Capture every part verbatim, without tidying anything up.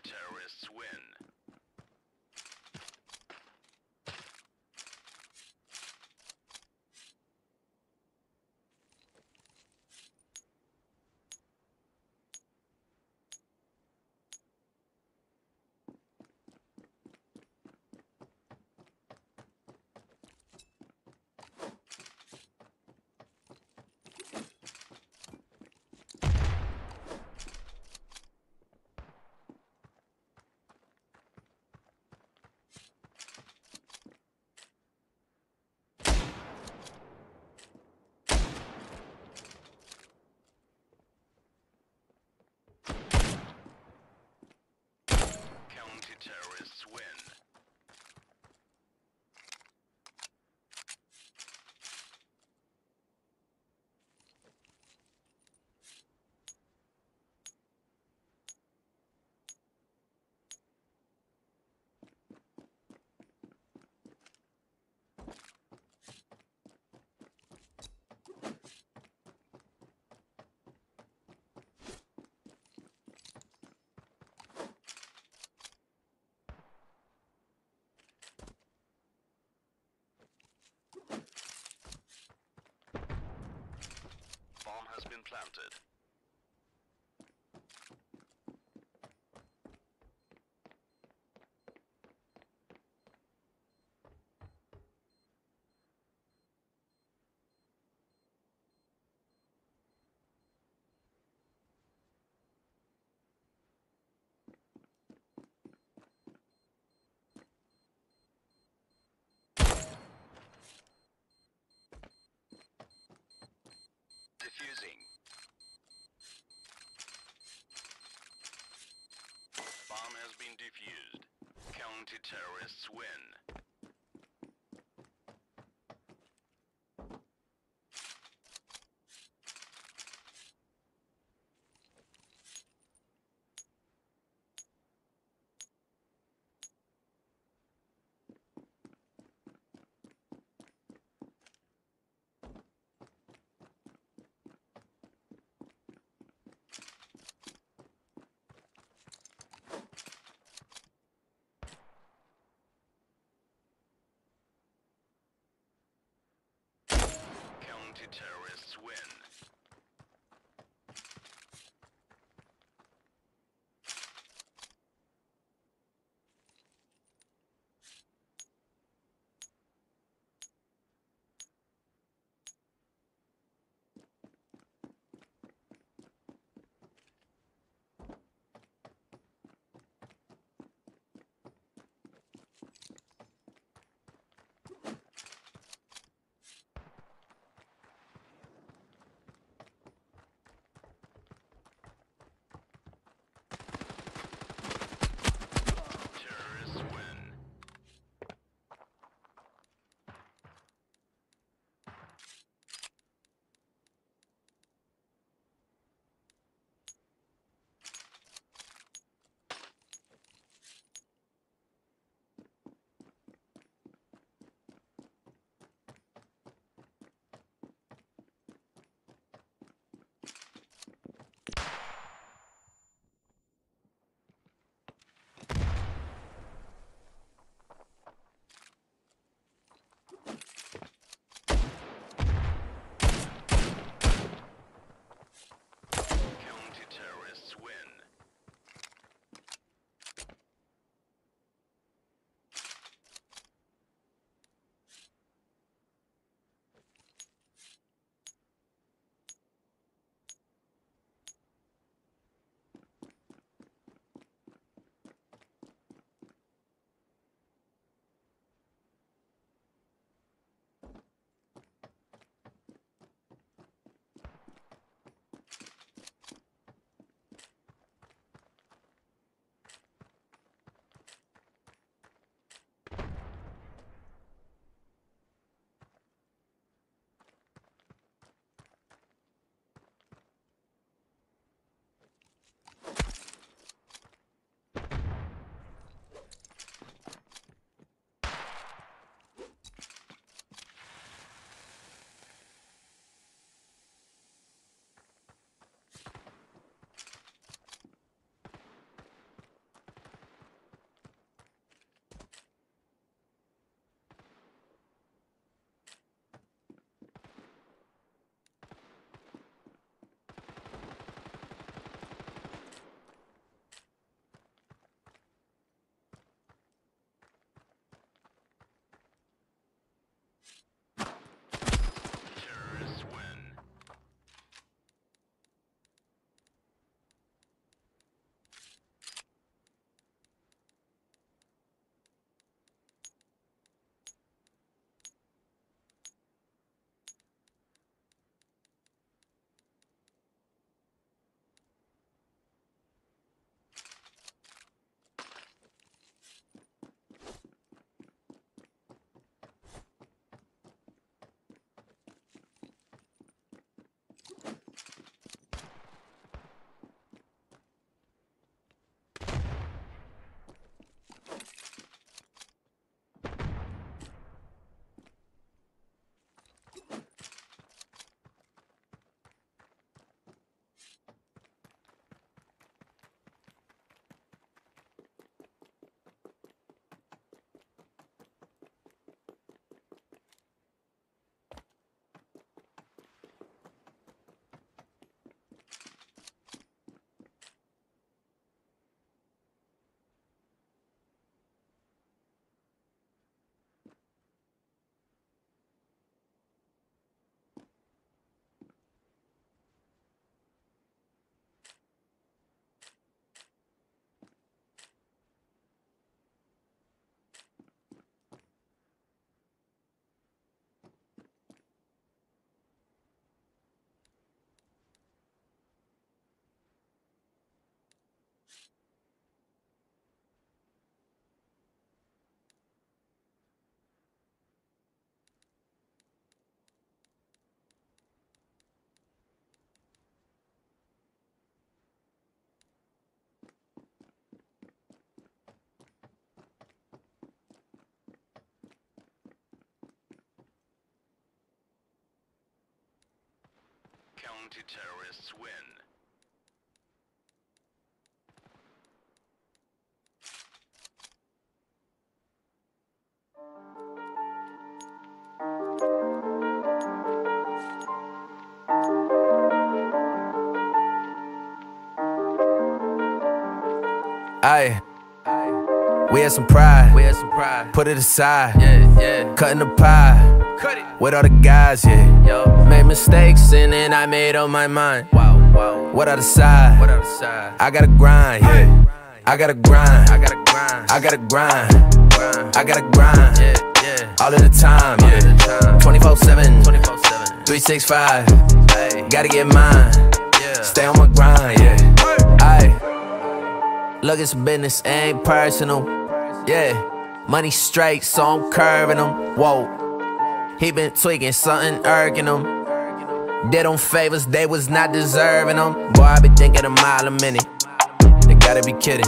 Counter-terrorists win. Counter-terrorists win. Bomb has been planted. Defusing. Bomb has been defused. Counter-terrorists win. Counter-terrorists win. Aye, we had some pride. We had some pride. Put it aside. Yeah, yeah. Cutting the pie. Cut it. With all the guys, yeah. Yo. Made mistakes and then I made up my mind. Wow, wow. What I decide? What I decide? I gotta grind, yeah. I gotta grind. I gotta grind. I gotta grind. grind. I gotta grind. Yeah, yeah. All of the time, yeah. twenty-four seven. twenty-four seven. three sixty-five. Ay. Gotta get mine. Yeah. Stay on my grind, yeah. Aye. Look, it's business, ain't personal. Yeah, money straight, so I'm curving them. Whoa, he been tweaking, something irking him. Did them favors, they was not deserving them. Boy, I be thinking a mile a minute. They gotta be kidding.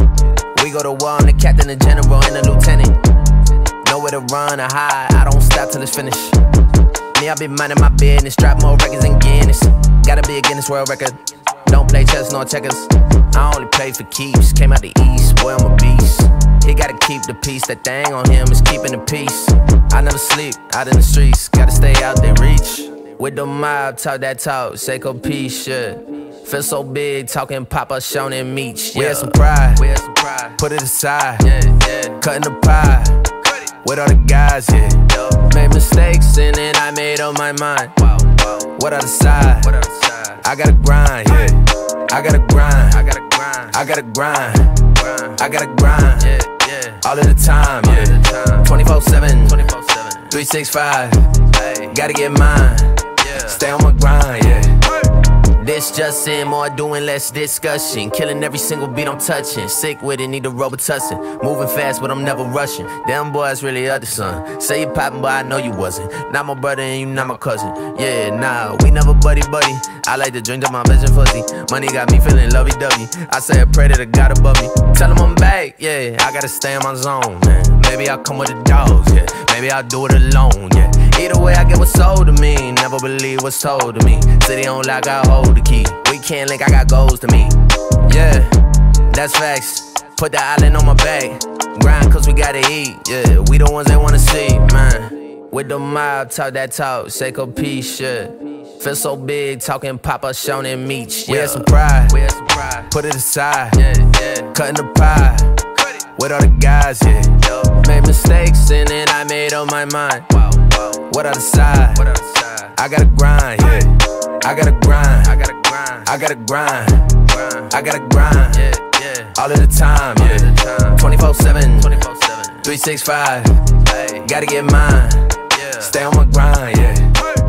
We go to war, I'm the captain, the general, and the lieutenant. Nowhere to run or hide, I don't stop till it's finished. Me, I be minding my business, drop more records than Guinness. Gotta be a Guinness World Record. Don't play chess nor checkers. I only play for keeps. Came out the east, boy, I'm a beast. He gotta keep the peace. That thing on him is keeping the peace. I never sleep, out in the streets. Gotta stay out they reach. With the mob, talk that talk. Seiko peace, yeah. Feel so big, talking Papa, Sean and Meech. Yeah. We had some pride. We had some pride. Put it aside. Yeah, yeah. Cutting the pie. Cut it. With all the guys, yeah. Yo. Made mistakes and then I made up my mind. Wow, wow. What I decide? What I decide? I gotta grind, yeah. I gotta grind. I gotta grind. I gotta grind. grind. I gotta grind. Yeah, yeah. All of the time, yeah. twenty-four seven. twenty-four seven. three sixty-five. Ay. Gotta get mine. Yeah. Stay on my grind, yeah. This just in, more doing, less discussion. Killing every single beat I'm touching. Sick with it, need a Robitussin. Moving fast, but I'm never rushing. Them boys really other son. Say you poppin', but I know you wasn't. Not my brother and you not my cousin. Yeah, nah, we never buddy buddy. I like to drink to my vision fuzzy. Money got me feeling lovey-dovey. I say a prayer to the God above me. Tell him I'm back, yeah. I gotta stay in my zone, man. Maybe I'll come with the dogs, yeah. Maybe I'll do it alone, yeah. Either way, I get what's sold to me. Never believe what's told to me. City on lock, I hold the key. We can't link, I got goals to meet. Yeah, that's facts. Put the island on my back. Grind cause we gotta eat. Yeah, we the ones they wanna see, man. With the mob, talk that talk. Seiko peace, yeah. Feel so big, talking Papa, Sean and Meech. Yeah. We had some pride. We had some pride. Put it aside. Yeah, yeah. Cutting the pie. Cut it. With all the guys, yeah. Yo. Made mistakes and then I made up my mind. Wow, wow. What I decide? What I decide? I gotta grind, yeah. I gotta grind. I gotta grind. I gotta grind. grind. I gotta grind. Yeah, yeah. All of the time, All yeah. twenty-four seven. twenty-four seven. three sixty-five. Ay. Gotta get mine. Yeah. Stay on my grind, yeah.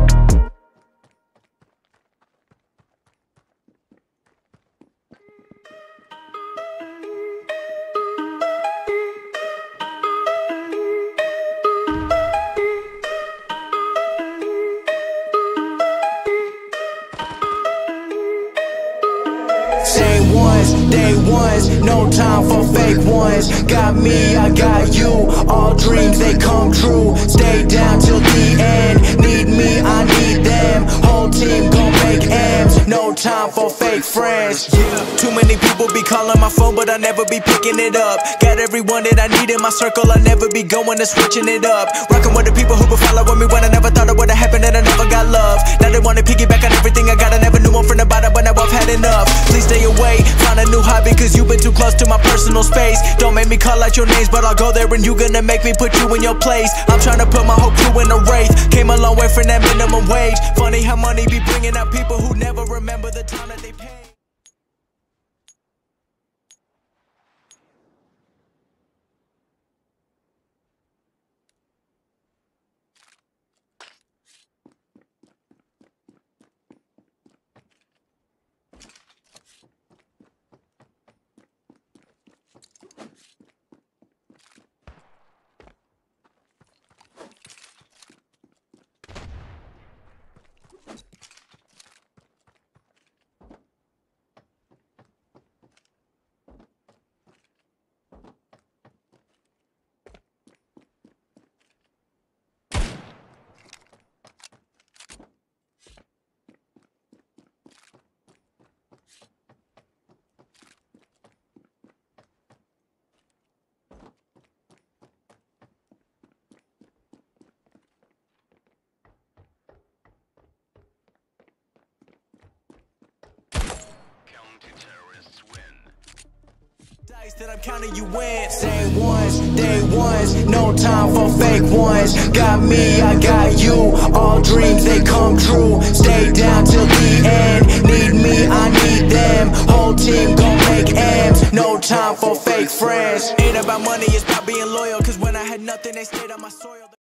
Day ones, no time for fake ones. Got me, I got you. All dreams, they come true. Stay down till the end. Need me, I need them. Whole team gon' make M's. No time for fake friends. Yeah. Too many people be calling my phone, but I never be picking it up. Got everyone that I need in my circle, I never be going and switching it up. Rockin' with the people who been following me when I never thought it would've happened, and I never got love. Now they wanna piggyback on everything I got. I never knew one from the bottom, but now I've had enough. Please stay away, find a new hobby, cause you've been too close to my personal space. Don't make me call out your names, but I'll go there and you gonna make me put you in your place. I'm trying to put my whole crew in a wraith. Came a long way from that minimum wage. Funny how money be bringing out people who never remember the time that they paid. Counter-terrorists win. Dice that I'm counting you in. Same ones, day ones, no time for fake ones. Got me, I got you. All dreams they come true. Stay down till the end. Need me, I need them. Whole team gon' make M's. No time for fake friends. Ain't about money, it's about being loyal. Cause when I had nothing, they stayed on my soil.